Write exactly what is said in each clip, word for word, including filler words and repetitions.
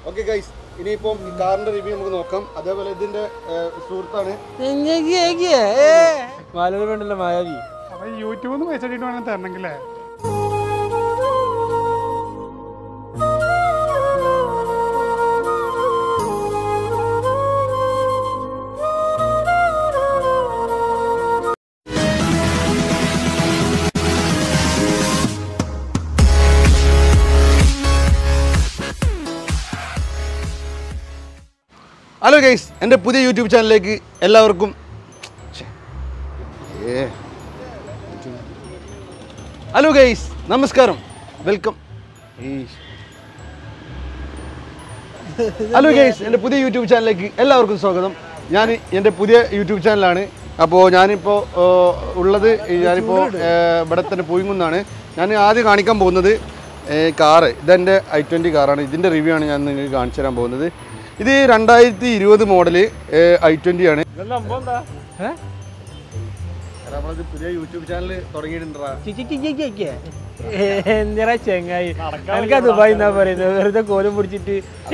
Okay guys, ഇനിയിപ്പോൾ ഈ കാറിന്റെ റിവ്യൂ നമുക്ക് നോക്കാം. അതേപോലെ ഇതിന്റെ സുഹൃത്താണ് മായാവി. അപ്പൊ യൂട്യൂബിൽ നിന്ന് പൈസ കിട്ടിയിട്ട് വേണം തരണമെങ്കിലേ. ഹലോ ഗൈസ്, എൻ്റെ പുതിയ യൂട്യൂബ് ചാനലിലേക്ക് എല്ലാവർക്കും ഹലോ ഗൈസ് നമസ്കാരം, വെൽക്കം. ഹലോ ഗൈസ്, എൻ്റെ പുതിയ യൂട്യൂബ് ചാനലിലേക്ക് എല്ലാവർക്കും സ്വാഗതം. ഞാൻ എൻ്റെ പുതിയ യൂട്യൂബ് ചാനലാണ്. അപ്പോൾ ഞാനിപ്പോൾ ഉള്ളത് ഞാനിപ്പോൾ ഇവിടെ തന്നെ പൂയിങ്ങുന്നാണ്. ഞാൻ ആദ്യം കാണിക്കാൻ പോകുന്നത് കാറ്. ഇതെൻ്റെ ഐ ട്വൻറ്റി കാറാണ്. ഇതിൻ്റെ റിവ്യൂ ആണ് ഞാൻ നിങ്ങൾക്ക് കാണിച്ചു തരാൻ പോകുന്നത്. ഇത് രണ്ടായിരത്തി ഇരുപത് മോഡല് ഐ ട്വന്റി ആണ്. നമ്മളത് പുതിയ യൂട്യൂബ് ചാനൽ തുടങ്ങിയിട്ടുണ്ടാ എന്തിനാ ചെങ്ങായി എനിക്ക് ദുബായ് എന്നാ പറയുന്നത്, വെറുതെ കോലം പിടിച്ചിട്ട്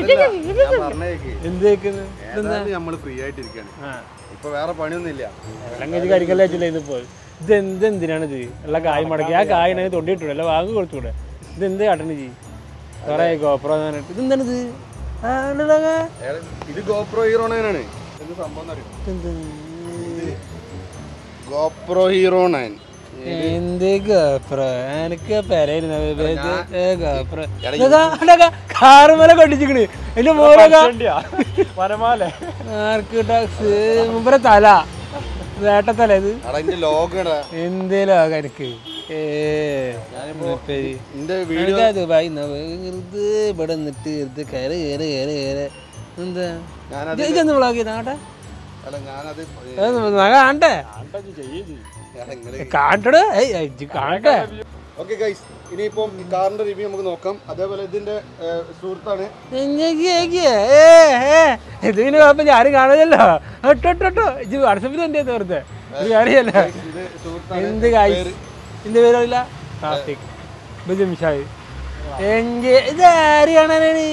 എന്ത് നമ്മൾ ഫ്രീ ആയിട്ടിരിക്കാണ്. ഇപ്പൊ വേറെ പണിയൊന്നുമില്ല. ലങ്കേജ് കരിക്കല്ലേ ഇതിപ്പോ ഇത് എന്ത് എന്തിനാണ് ഇത് ഉള്ള കായ് മടക്കി ആ കായ് തൊണ്ടിട്ടൂടെ അല്ല വാങ്ങി കൊടുത്തൂടെ? ഇത് എന്ത് കാട്ടണ ജി കുറെ ഗോപ്രോ ഇതെന്താണിത്? ഇത് ഗോപ്രോ ഹീറോ നയൻ ആണ്. എന്ത് സംഭവം ഗോപ്രോ ഹീറോ നയൻ. എന്ത് ഗോപ്രോ എനിക്ക് പെരയിരുന്നു കാറുമല കൊണ്ടിച്ചിക്കണ് എന്റെ മുമ്പേ തല വേട്ടത്തല ഇത് എന്തേ ലോക എനിക്ക് ദുബായി ഇവിടെ നിന്നിട്ട് ഇത് കയറി കയറി കയറി കയറി എന്താ ഇതൊന്ന് വ്ളോഗ് നാട്ടെ കാണട്ടെ കാണട്ടെ കാണട്ടെ. ഓക്കെ ഗൈസ്, ഇനിയിപ്പം ഈ കാറിന്റെ റിവ്യൂ നമുക്ക് നോക്കാം. അതേപോലെ ഇതിന്റെ സുഹൃത്താണ് ഇത് പിന്നെ കുഴപ്പം ആരും കാണുമല്ലോ. ഒട്ടോട്ടോ ഇത് വാട്സപ്പിൽ എൻ്റെ വെറുതെ ഒരു കാര്യമല്ല. എന്ത് കായ് എന്റെ പേരല്ല കാർത്തിക് ബിജുമിഷായി എങ്കിൽ ഇത് ആര് കാണാനാണ്?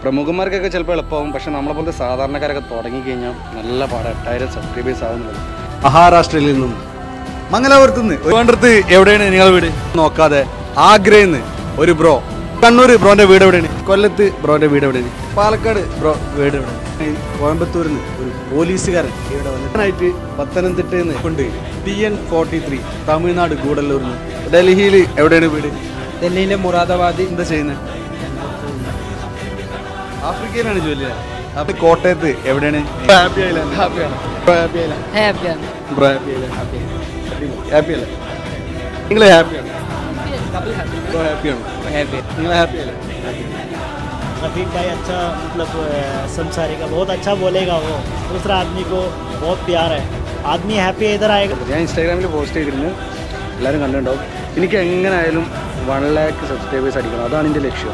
പ്രമുഖന്മാർക്കൊക്കെ ചിലപ്പോൾ എളുപ്പമാകും, പക്ഷെ നമ്മളെ പോലത്തെ സാധാരണക്കാരൊക്കെ തുടങ്ങിക്കഴിഞ്ഞാൽ നല്ല പാടാണ്. എട്ടായിരം സബ്സ്ക്രൈബേഴ്സ് ആവുന്നുള്ളത്. മഹാരാഷ്ട്രയിൽ നിന്നും മംഗലാപുരത്ത് നിന്ന് വേണ്ടടുത്ത് എവിടെയാണ് നിങ്ങളുടെ വീട് നോക്കാതെ ആഗ്രയിൽ നിന്ന് ഒരു ബ്രോ, കണ്ണൂർ ബ്രോന്റെ വീട് എവിടെയാണ്, കൊല്ലത്ത് ബ്രോന്റെ വീട് എവിടെയാണ്, പാലക്കാട് ബ്രോ വീട് എവിടെയാണ്, കോയമ്പത്തൂരിൽ നിന്ന് ഒരു പോലീസുകാരൻ ഇവിടെ വന്നിട്ടായിട്ട് പത്തനംതിട്ടയിൽ നിന്ന് കൊണ്ട് T N forty three Tamil Nadu ഗൂഡല്ലൂരിൽ നിന്ന്, ഡൽഹിയിൽ എവിടെയാണ് വീട്, ഡൽഹിയിലെ മുറാദാബാദ്. എന്താ ചെയ്യുന്നത്, ആഫ്രിക്കയിലാണ് ജോലി. അപ്പൊ കോട്ടയത്ത് എവിടെയാണ്, ഹാപ്പി ആയില്ല, ഹാപ്പിയാണ്, ഹാപ്പി ആയില്ല, ഹാപ്പിയാണ്, ഹാപ്പി ആയില്ല, ഹാപ്പി അല്ലേ, നിങ്ങൾ ഹാപ്പിയാണ്, ഹാപ്പിയാണ്, നിങ്ങൾ ഹാപ്പി അല്ലേ? रफीक भाई अच्छा मतलब संसारी का बहुत अच्छा बोलेगा, वो दूसरा आदमी को बहुत प्यार है, आदमी हैप्पी है इधर आएगा. ഞാൻ ഇൻസ്റ്റാഗ്രാമിൽ പോസ്റ്റ് ചെയ്തിരുന്നു, എല്ലാവരും കണ്ടിട്ടുണ്ടാവും. എനിക്ക് എങ്ങനെ ആയാലും വൺ ലാക്ക് സബ്സ്ക്രൈബേഴ്സ് അടിക്കണം, അതാണ് എൻ്റെ ലക്ഷ്യം.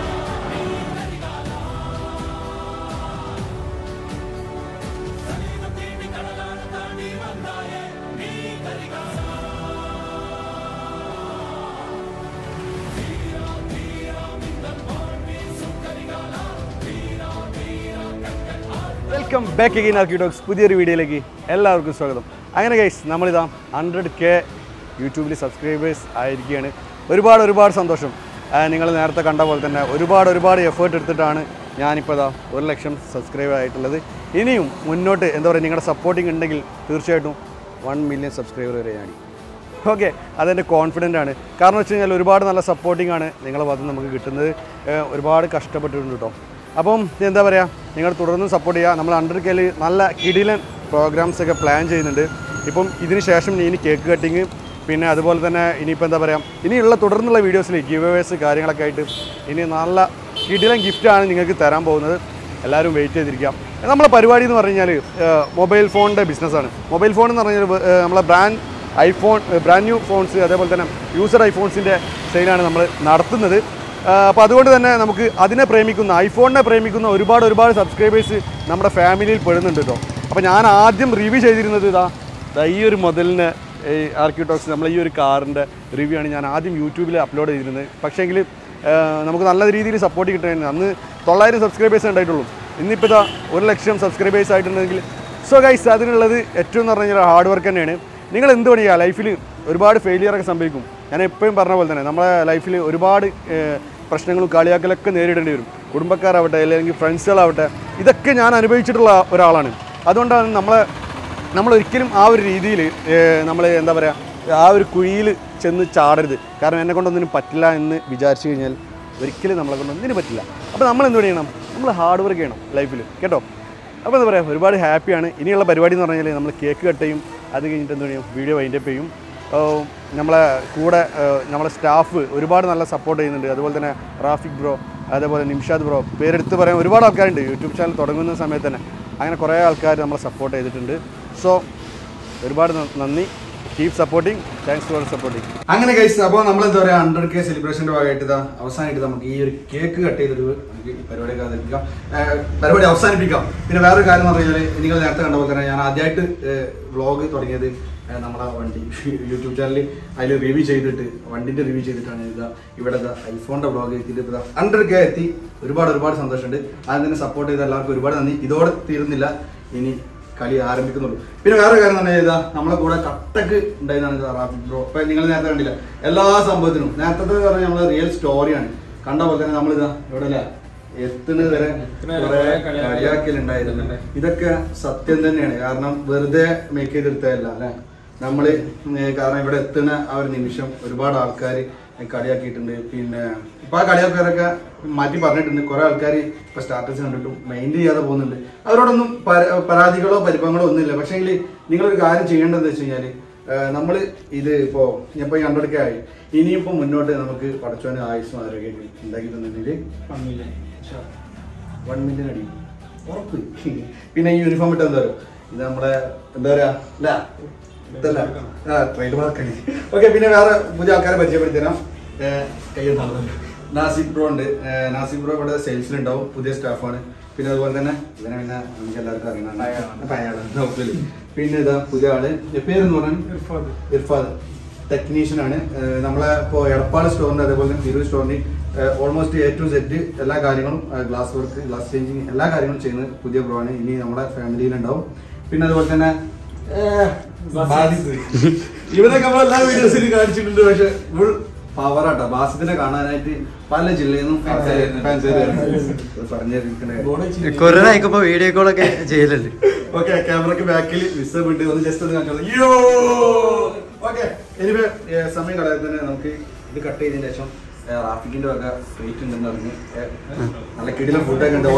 Welcome back again archi talks. പുതിയൊരു വീഡിയോയിലേക്ക് എല്ലാവർക്കും സ്വാഗതം. അങ്ങനെ ഗൈസ്, നമ്മളിതാ ഹൺഡ്രഡ് കെ യൂട്യൂബിൽ സബ്സ്ക്രൈബേഴ്സ് ആയിരിക്കുകയാണ്. ഒരുപാട് ഒരുപാട് സന്തോഷം. നിങ്ങൾ നേരത്തെ കണ്ട പോലെ തന്നെ ഒരുപാട് ഒരുപാട് എഫേർട്ട് എടുത്തിട്ടാണ് ഞാനിപ്പോൾ ഇതാ ഒരു ലക്ഷം സബ്സ്ക്രൈബർ ആയിട്ടുള്ളത്. ഇനിയും മുന്നോട്ട് എന്താ പറയുക, നിങ്ങളുടെ സപ്പോർട്ടിങ് ഉണ്ടെങ്കിൽ തീർച്ചയായിട്ടും വൺ മില്യൺ സബ്സ്ക്രൈബർ വരെ ഞാൻ. ഓക്കെ, അതെൻ്റെ കോൺഫിഡൻ്റ് ആണ്. കാരണം വെച്ച് കഴിഞ്ഞാൽ ഒരുപാട് നല്ല സപ്പോർട്ടിംഗ് ആണ് നിങ്ങളുടെ ഭാഗത്ത് നമുക്ക് കിട്ടുന്നത്. ഒരുപാട് കഷ്ടപ്പെട്ടിട്ടുണ്ട് കേട്ടോ. അപ്പം എന്താ പറയുക, നിങ്ങൾ തുടർന്ന് സപ്പോർട്ട് ചെയ്യുക. നമ്മൾ ഹൺഡ്രഡ് കെയിൽ നല്ല കിടിലൻ പ്രോഗ്രാംസൊക്കെ പ്ലാൻ ചെയ്യുന്നുണ്ട്. ഇപ്പം ഇതിന് ശേഷം ഇനി കേക്ക് കട്ടിങ്, പിന്നെ അതുപോലെ തന്നെ ഇനിയിപ്പോൾ എന്താ പറയുക, ഇനിയുള്ള തുടർന്നുള്ള വീഡിയോസിൽ ഗിവ് അവേഴ്സ് കാര്യങ്ങളൊക്കെ ആയിട്ട് ഇനി നല്ല കിടിലൻ ഗിഫ്റ്റാണ് നിങ്ങൾക്ക് തരാൻ പോകുന്നത്. എല്ലാവരും വെയിറ്റ് ചെയ്തിരിക്കാം. നമ്മളെ പരിപാടി എന്ന് പറഞ്ഞു കഴിഞ്ഞാൽ മൊബൈൽ ഫോണിൻ്റെ ബിസിനസ്സാണ്. മൊബൈൽ ഫോൺ എന്ന് പറഞ്ഞാൽ നമ്മളെ brand iPhone, brand new phones, അതേപോലെ തന്നെ യൂസർ ഐഫോൺസിൻ്റെ സെയിലാണ് നമ്മൾ നടത്തുന്നത്. അപ്പോൾ അതുകൊണ്ട് തന്നെ നമുക്ക് അതിനെ പ്രേമിക്കുന്ന, ഐഫോണിനെ പ്രേമിക്കുന്ന ഒരുപാട് ഒരുപാട് സബ്സ്ക്രൈബേഴ്സ് നമ്മുടെ ഫാമിലിയിൽ പെടുന്നുണ്ട് കേട്ടോ. അപ്പോൾ ഞാൻ ആദ്യം റിവ്യൂ ചെയ്തിരുന്നത് ഇതാ ഈ ഒരു മുതലിന് ഈ ആർക്കി ടോക്സ്, നമ്മൾ ഈ ഒരു കാറിൻ്റെ റിവ്യൂ ആണ് ഞാൻ ആദ്യം യൂട്യൂബിൽ അപ്ലോഡ് ചെയ്തിരുന്നത്. പക്ഷേങ്കിൽ നമുക്ക് നല്ല രീതിയിൽ സപ്പോർട്ട് കിട്ടുകയായിരുന്നു. അന്ന് തൊള്ളായിരം സബ്സ്ക്രൈബേഴ്സ് ഉണ്ടായിട്ടുള്ളൂ. ഇന്നിപ്പോൾ ഇതാ ഒരു ലക്ഷം സബ്സ്ക്രൈബേഴ്സ് ആയിട്ടുണ്ടെങ്കിൽ സോ ഗൈസ്, അതിനുള്ളത് ഏറ്റവും എന്ന് പറഞ്ഞു കഴിഞ്ഞാൽ ഹാർഡ് വർക്ക് തന്നെയാണ്. നിങ്ങൾ എന്ത് പണിയുക, ലൈഫിൽ ഒരുപാട് ഫെയിലിയറൊക്കെ സംഭവിക്കും. ഞാൻ എപ്പോഴും പറഞ്ഞ പോലെ തന്നെ നമ്മളെ ലൈഫിൽ ഒരുപാട് പ്രശ്നങ്ങളും കളിയാക്കലൊക്കെ നേരിടേണ്ടി വരും. കുടുംബക്കാരാവട്ടെ അല്ലെങ്കിൽ ഫ്രണ്ട്സുകളാവട്ടെ, ഇതൊക്കെ ഞാൻ അനുഭവിച്ചിട്ടുള്ള ഒരാളാണ്. അതുകൊണ്ടാണ് നമ്മളെ നമ്മളൊരിക്കലും ആ ഒരു രീതിയിൽ നമ്മൾ എന്താ പറയുക, ആ ഒരു കുഴിയിൽ ചെന്ന് ചാടരുത്. കാരണം എന്നെ കൊണ്ടൊന്നിനും പറ്റില്ല എന്ന് വിചാരിച്ചു കഴിഞ്ഞാൽ ഒരിക്കലും നമ്മളെ കൊണ്ടൊന്നിനും പറ്റില്ല. അപ്പോൾ നമ്മൾ എന്ത് ചെയ്യണം, നമ്മൾ ഹാർഡ് വർക്ക് ചെയ്യണം ലൈഫിൽ കേട്ടോ. അപ്പോൾ എന്താ പറയുക, ഒരുപാട് ഹാപ്പിയാണ്. ഇനിയുള്ള പരിപാടി എന്ന് പറഞ്ഞാൽ നമ്മൾ കേക്ക് കട്ട് ചെയ്യും, അത് കഴിഞ്ഞിട്ട് എന്ത് ചെയ്യും, വീഡിയോ വൈൻഡപ്പ് ചെയ്യും. നമ്മളെ കൂടെ നമ്മളെ സ്റ്റാഫ് ഒരുപാട് നല്ല സപ്പോർട്ട് ചെയ്യുന്നുണ്ട്. അതുപോലെ തന്നെ റാഫിക് ബ്രോ, അതേപോലെ നിംഷാദ് ബ്രോ, പേരെടുത്ത് പറയാൻ ഒരുപാട് ആൾക്കാരുണ്ട്. യൂട്യൂബ് ചാനൽ തുടങ്ങുന്ന സമയത്ത് തന്നെ അങ്ങനെ കുറേ ആൾക്കാർ നമ്മളെ സപ്പോർട്ട് ചെയ്തിട്ടുണ്ട്. സോ ഒരുപാട് നന്ദി. Keep supporting, thanks for supporting. അങ്ങനെ കഴിച്ചു. അപ്പോൾ നമ്മൾ എന്താ പറയുക, ഹൺഡ്രഡ് കെ സെലിബ്രേഷൻ്റെ ഭാഗമായിട്ട് ഇതാ അവസാനമായിട്ട് നമുക്ക് ഈ ഒരു കേക്ക് കട്ട് ചെയ്തൊരു നമുക്ക് പരിപാടിയൊക്കെ അവതരിപ്പിക്കാം, പരിപാടി അവസാനിപ്പിക്കാം. പിന്നെ വേറൊരു കാര്യം എന്ന് പറഞ്ഞാൽ, നിങ്ങൾ നേരത്തെ കണ്ട പോലെ തന്നെ ഞാൻ ആദ്യമായിട്ട് വ്ളോഗ് തുടങ്ങിയത് നമ്മളെ വണ്ടി യൂട്യൂബ് ചാനലിൽ അതിൽ റിവ്യൂ ചെയ്തിട്ട്, വണ്ടിൻ്റെ റിവ്യൂ ചെയ്തിട്ടാണ് ഇതാ ഇവിടെ ഐഫോണിൻ്റെ വ്ളോഗ് എത്തിയിട്ട് ഇപ്പോൾ ഹൺഡ്രഡ് കെ എത്തി. ഒരുപാട് ഒരുപാട് സന്തോഷമുണ്ട്. അതിന് തന്നെ സപ്പോർട്ട് ചെയ്ത എല്ലാവർക്കും ഒരുപാട് നന്ദി. ഇതോടെ തീരുന്നില്ല, ഇനി കളി ആരംഭിക്കുന്നുള്ളൂ. പിന്നെ വേറെ കാര്യം എന്ന് പറഞ്ഞാൽ, നമ്മളെ കൂടെ കട്ടക്ക് ഉണ്ടായതാണ് റാഫിക് ബ്രോ. ഇപ്പം നിങ്ങൾ നേരത്തെ കണ്ടില്ല, എല്ലാ സംഭവത്തിനും നേരത്തെ പറഞ്ഞാൽ നമ്മളെ റിയൽ സ്റ്റോറിയാണ്. കണ്ട പോലെ തന്നെ നമ്മളിതാ ഇവിടെ അല്ല എത്തുന്നത് വരെ കുറെ കളിയാക്കലുണ്ടായിരുന്നു. ഇതൊക്കെ സത്യം തന്നെയാണ്. കാരണം വെറുതെ മേക്ക് ചെയ്തെടുത്തതല്ല അല്ലെ നമ്മള്. കാരണം ഇവിടെ എത്തുന്ന ആ ഒരു നിമിഷം ഒരുപാട് ആൾക്കാർ കളിയാക്കിയിട്ടുണ്ട്. പിന്നെ ഇപ്പൊ ആ കളിയാക്കാരൊക്കെ മാറ്റി പറഞ്ഞിട്ടുണ്ട്. കുറെ ആൾക്കാർ ഇപ്പൊ സ്റ്റാറ്റസ് കണ്ടിട്ടും മൈൻഡ് ചെയ്യാതെ പോകുന്നുണ്ട്. അവരോടൊന്നും പരാതികളോ പരിഭവങ്ങളോ ഒന്നുമില്ല. പക്ഷേ നിങ്ങളൊരു കാര്യം ചെയ്യേണ്ടതെന്ന് വെച്ച് കഴിഞ്ഞാല്, നമ്മൾ ഇത് ഇപ്പോൾ ഇപ്പൊ ഈ ഹൺഡ്രഡ് കെ ആയി, ഇനിയിപ്പോ മുന്നോട്ട് നമുക്ക് പടച്ചോന് ആയുസ്സും ആരോഗ്യം ഉണ്ടാക്കി തന്നിട്ടുണ്ടെങ്കിൽ വൺ മില്യൺ അടി ഉറപ്പ്. പിന്നെ ഈ യൂണിഫോം ഇട്ട് എന്താ പറയുക, ഇത് നമ്മുടെ എന്താ പറയാ അല്ല ഇതല്ല ട്രേഡ് മാർക്കാണ്. ഓക്കെ, പിന്നെ വേറെ പുതിയ ആൾക്കാരെ പരിചയപ്പെടുത്തി തരാം. നാസിക് ബ്രോ ഉണ്ട്. നാസിക് ബ്രോ ഇവിടെ സെയിൽസിലുണ്ടാവും, പുതിയ സ്റ്റാഫാണ്. പിന്നെ അതുപോലെ തന്നെ ഇവനെ പിന്നെ നമുക്ക് എല്ലാവർക്കും അറിയണം. പിന്നെ ഇതാ പുതിയ ആള്, പേരെന്ന് പറഞ്ഞാൽ ഇർഫാദ്. ടെക്നീഷ്യനാണ്. നമ്മളെ ഇപ്പോൾ എടപ്പാട് സ്റ്റോറിൻ്റെ അതേപോലെ തന്നെ തിരൂർ സ്റ്റോറിന് ഓൾമോസ്റ്റ് എ ടു സെറ്റ് എല്ലാ കാര്യങ്ങളും ഗ്ലാസ് വർക്ക്, ഗ്ലാസ് ചേഞ്ചിങ് എല്ലാ കാര്യങ്ങളും ചെയ്യുന്നത് പുതിയ ബ്രോ ആണ്. ഇനി നമ്മുടെ ഫാമിലിയിലുണ്ടാവും. പിന്നെ അതുപോലെ തന്നെ ഇവരൊക്കെ നമ്മൾ എല്ലാ വീഡിയോസിലും കാണിച്ചിട്ടുണ്ട്. പക്ഷെ ഫുൾ പവറാട്ടോ. ബാസിത്തിനെ കാണാനായിട്ട് പല ജില്ലയിൽ നിന്നും കൊറോണ വീഡിയോ കോളൊക്കെ ചെയ്യലുണ്ട്. ഓക്കെ, ക്യാമറക്ക് ബാക്കിൽ വിസബ് ഉണ്ട്. ഒന്ന് ജസ്റ്റ് ഒന്ന് കാണിച്ചോളൂ. ഓക്കെ, എനിവേ സമയം കളയാതെ തന്നെ നമുക്ക് ഇത് കട്ട് ചെയ്തതിന് ശേഷം റാഫിക്കിന്റെ വക സ്ട്രീറ്റ് ഉണ്ടെന്ന് പറഞ്ഞ് നല്ല കിടിലം ഫുഡൊക്കെ ഉണ്ട്.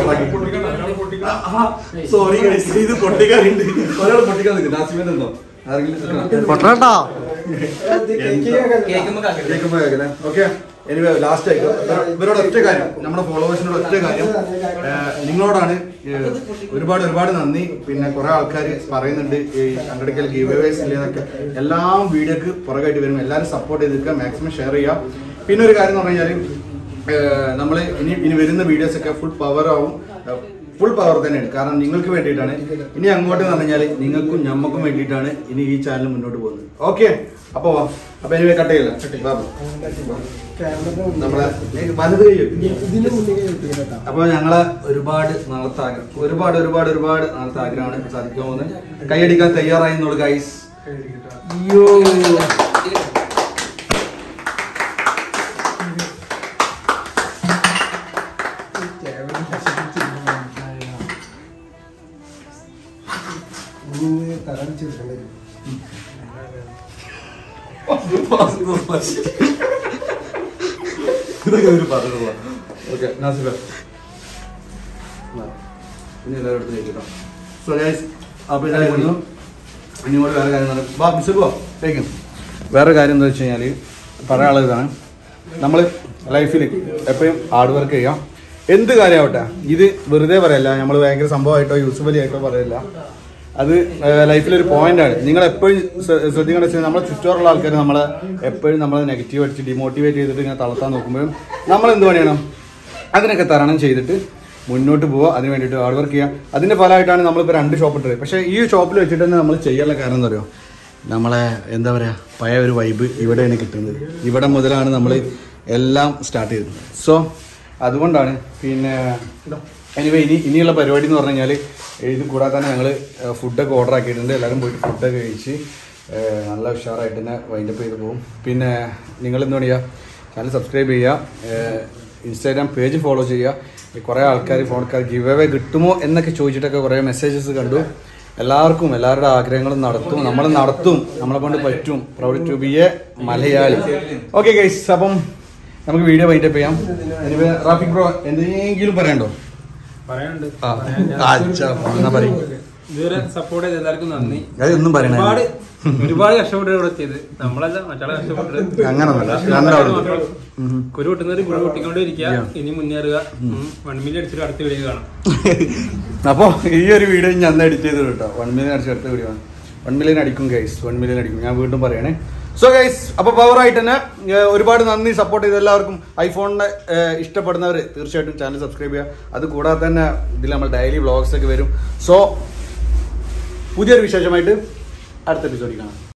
സോറി ഇത് പൊട്ടിക്കാറുണ്ട്. ഒരാൾ പൊട്ടിക്കാൻ നിൽക്കും. നാസിമേന്റെ ഉണ്ടോ? പൊട്ടോട്ടോ ഓക്കെ, എനിവേ ലാസ്റ്റ് ആയിട്ട് ഇവരോട് ഒറ്റ കാര്യം, നമ്മുടെ ഫോളോവേഴ്സിനോട് ഒറ്റ കാര്യം, നിങ്ങളോടാണ് ഒരുപാട് ഒരുപാട് നന്ദി. പിന്നെ കുറെ ആൾക്കാർ പറയുന്നുണ്ട് ഈ ഹൺഡ്രഡ് ഗീവ് അവേസ് ഇല്ലെന്നൊക്കെ. എല്ലാം വീഡിയോക്ക് പുറകായിട്ട് വരും. എല്ലാവരും സപ്പോർട്ട് ചെയ്തിരിക്കുക, മാക്സിമം ഷെയർ ചെയ്യുക. പിന്നെ ഒരു കാര്യം എന്ന് പറഞ്ഞു കഴിഞ്ഞാൽ നമ്മൾ ഇനി ഇനി വരുന്ന വീഡിയോസ് ഒക്കെ ഫുൾ പവർ ആവും. ഫുൾ പവർ തന്നെയാണ്. കാരണം നിങ്ങൾക്ക് വേണ്ടിയിട്ടാണ്. ഇനി അങ്ങോട്ട് എന്ന് പറഞ്ഞാൽ നിങ്ങൾക്കും ഞമ്മക്കും വേണ്ടിയിട്ടാണ് ഇനി ഈ ചാനൽ മുന്നോട്ട് പോകുന്നത്. ഓക്കെ, അപ്പൊ അപ്പൊ ഇനി കട്ട് ചെയ്യില്ല. നമ്മളെ വലുത് കഴിയും. അപ്പൊ ഞങ്ങളെ ഒരുപാട് നാളത്തെ ആഗ്രഹം, ഒരുപാട് ഒരുപാട് ഒരുപാട് നാളത്തെ ആഗ്രഹമാണ് സാധിക്കാൻ പോകുന്നത്. കൈയടിക്കാൻ തയ്യാറായി എന്നുള്ളൂ ഗൈസ്. അയ്യോ, ഇതൊക്കെ ഒരു പറഞ്ഞിട്ടുള്ള. ഓക്കെ, നാസിബ ഇനി എല്ലാവരും കേട്ടോ. സോ ഗൈസ്, അപ്പൊ ഇതായിരുന്നു. ഇനി കൂടെ വേറെ കാര്യം വാ മിസ്സോ ടേക്കും. വേറെ കാര്യം എന്താ വെച്ച് കഴിഞ്ഞാൽ പറയാനുള്ള ഇതാണ്, നമ്മൾ ലൈഫിൽ എപ്പോഴും ഹാർഡ് വർക്ക് ചെയ്യാം. എന്ത് കാര്യമാവട്ടെ, ഇത് വെറുതെ പറയല്ല, നമ്മൾ ഭയങ്കര സംഭവമായിട്ടോ യൂസ്ഫുള്ളി ആയിട്ടോ പറയില്ല. അത് ലൈഫിലൊരു പോയിന്റാണ്. നിങ്ങൾ എപ്പോഴും ശ്രദ്ധിക്കേണ്ട വെച്ചാൽ നമ്മളെ ചുറ്റോറുള്ള ആൾക്കാർ നമ്മളെ എപ്പോഴും നമ്മളെ നെഗറ്റീവ് അടിച്ച് ഡിമോട്ടിവേറ്റ് ചെയ്തിട്ട് ഇങ്ങനെ തളർത്താൻ നോക്കുമ്പോഴും നമ്മൾ എന്ത് പണിയണം, അതിനൊക്കെ തരണം ചെയ്തിട്ട് മുന്നോട്ട് പോവുക. അതിന് വേണ്ടിയിട്ട് ഹാർഡ് വർക്ക് ചെയ്യുക. അതിൻ്റെ ഫലമായിട്ടാണ് നമ്മളിപ്പോൾ രണ്ട് ഷോപ്പ് ഇട്ടത്. പക്ഷേ ഈ ഷോപ്പിൽ വെച്ചിട്ട് തന്നെ നമ്മൾ ചെയ്യാനുള്ള കാരണം എന്താ പറയുക, നമ്മളെ എന്താ പറയുക പഴയ ഒരു വൈബ് ഇവിടെയാണ് കിട്ടുന്നത്. ഇവിടെ മുതലാണ് നമ്മൾ എല്ലാം സ്റ്റാർട്ട് ചെയ്തത്. സോ അതുകൊണ്ടാണ്. പിന്നെ എനിവേ ഇനി ഇനിയുള്ള പരിപാടി എന്ന് പറഞ്ഞു കഴിഞ്ഞാൽ ഇത് കൂടാതെ തന്നെ ഞങ്ങൾ ഫുഡൊക്കെ ഓർഡർ ആക്കിയിട്ടുണ്ട്. എല്ലാവരും പോയിട്ട് ഫുഡൊക്കെ കഴിച്ച് നല്ല ഉഷാറായിട്ട് തന്നെ വൈൻഡപ്പ് ചെയ്ത് പോകും. പിന്നെ നിങ്ങൾ എന്ത് ചെയ്യുക, ചാനൽ സബ്സ്ക്രൈബ് ചെയ്യുക, ഇൻസ്റ്റാഗ്രാം പേജ് ഫോളോ ചെയ്യുക. കുറേ ആൾക്കാർ ഫോൺക്കാർ ഗിവ് അവേ കിട്ടുമോ എന്നൊക്കെ ചോദിച്ചിട്ടൊക്കെ കുറേ മെസ്സേജസ് കണ്ടു. എല്ലാവർക്കും എല്ലാവരുടെ ആഗ്രഹങ്ങളും നടത്തും, നമ്മൾ നടത്തും, നമ്മളെ കൊണ്ട് പറ്റും. Proud to be a Malayali. Okay guys, അപ്പം നമുക്ക് വീഡിയോ വൈൻഡപ്പ് ചെയ്യാം. എനിവേ റാഫിക് ബ്രോ എന്തെങ്കിലും പറയണ്ടോ? പറയാനുണ്ട്. ഇതുവരെ സപ്പോർട്ട് ചെയ്ത് എല്ലാവർക്കും നന്ദി. അതൊന്നും പറയണ ഒരുപാട് ഒരുപാട് കഷ്ടപ്പെട്ട് ഇവിടെ എത്തിയത് നമ്മളല്ല, മറ്റാളെ കഷ്ടപ്പെട്ടത്. അങ്ങനൊന്നുമല്ല, കുരു പൊട്ടുന്നവര് കുരു പൊട്ടിക്കൊണ്ടിരിക്കുക. ഇനി മുന്നേറുക. വൺ മില്യൺ അടിച്ചിട്ട് അടുത്ത വീഡിയോ കാണാം. അപ്പോൾ ഈ ഒരു വീഡിയോ ഞാൻ അന്ന് എഡിറ്റ് ചെയ്ത് കേട്ടോ. വൺ മില്യൺ അടിച്ച് അടുത്ത വീഡിയോ ആണ്. വൺ മില്യൺ അടിക്കും ഗൈസ്, വൺ മില്യൺ അടിക്കും. ഞാൻ വീണ്ടും പറയണേ. സോ ഗൈസ്, അപ്പോൾ പവറായിട്ട് തന്നെ ഒരുപാട് നന്ദി സപ്പോർട്ട് ചെയ്ത് എല്ലാവർക്കും. ഐഫോണിനെ ഇഷ്ടപ്പെടുന്നവർ തീർച്ചയായിട്ടും ചാനൽ സബ്സ്ക്രൈബ് ചെയ്യുക. അത് കൂടാതെ തന്നെ ഇതിൽ നമ്മൾ ഡെയിലി വ്ളോഗ്സ് ഒക്കെ വരും. സോ പുതിയൊരു വിശേഷമായിട്ട് അടുത്ത എപ്പിസോഡിൽ കാണാം.